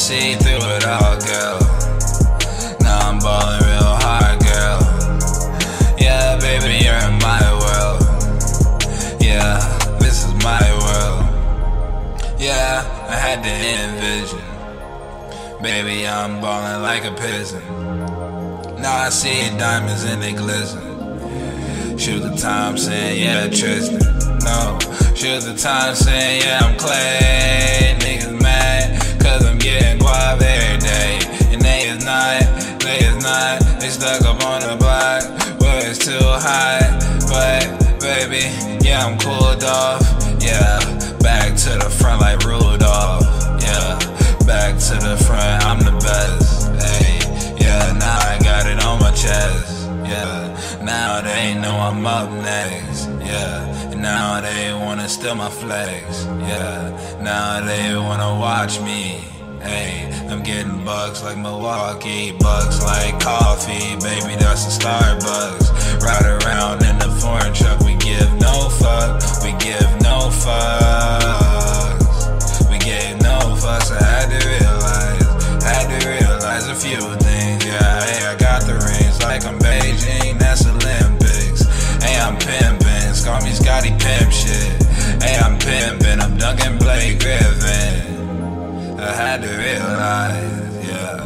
see through it all, girl. Now I'm ballin' real hard, girl. Yeah, baby, you're in my world. Yeah, this is my world. Yeah, I had to envision. Baby, I'm ballin' like a piston. Now I see diamonds and they glisten. Shoot the time saying, yeah, Tristan. No, shoot the time saying, yeah, I'm Clay. Niggas mad, cause I'm getting guap every day. And they is not, they stuck up on the block where it's too hot. But, baby, yeah, I'm cooled off. Yeah, back to the front like Rudolph. Yeah, back to the front, I'm the best. Hey, yeah, now I got it on my chest. Yeah, now they know I'm up next. Yeah, and now they wanna steal my flex. Yeah, now they wanna watch me. Hey, I'm getting bucks like Milwaukee, bucks like coffee, baby, that's the Starbucks. Ride around in the foreign truck, we give no fuck, we give no fucks. We gave no fucks, I had to realize a few things. Yeah, hey, I got the rings like I'm Beijing, that's Olympics. Hey, I'm pimpin', call me Scotty Pimp shit. Hey, I'm pimpin', I'm Duncan Blake Griffin. I had to realize, yeah,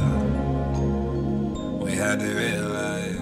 we had to realize.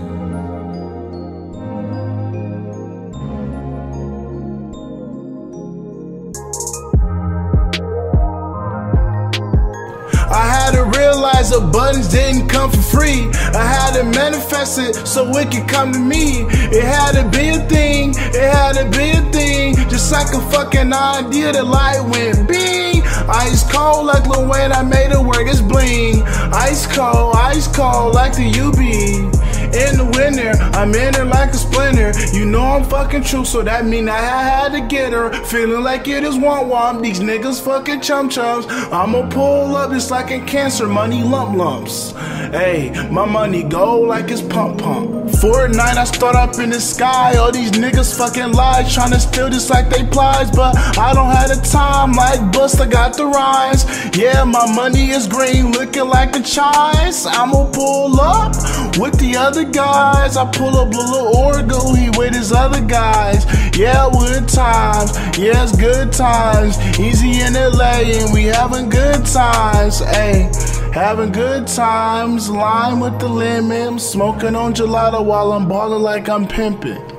I had to realize the buttons didn't come for free. I had to manifest it so it could come to me. It had to be a thing, it had to be a thing. Just like a fucking idea, the light went bing. Ice cold like Lil Wayne, I made it work, it's bling. Ice cold like the UB. In the winter, I'm in her like a splinter. You know I'm fucking true, so that mean I had to get her. Feeling like it is womp, these niggas fucking chum-chums. I'ma pull up, it's like in cancer, money lumps. Hey, my money go like it's pump. Fortnite, I start up in the sky. All these niggas fucking lies, tryna steal this like they plies. But I don't have the time, like Busta got the rhymes. Yeah, my money is green, looking like a chives. I'ma pull up with the other guys. I pull up Lil Orgo, he with his other guys. Yeah, good times, yeah, it's good times. Easy in LA and we having good times. Ayy, having good times. Lime with the lemon, smoking on gelato while I'm ballin' like I'm pimpin'.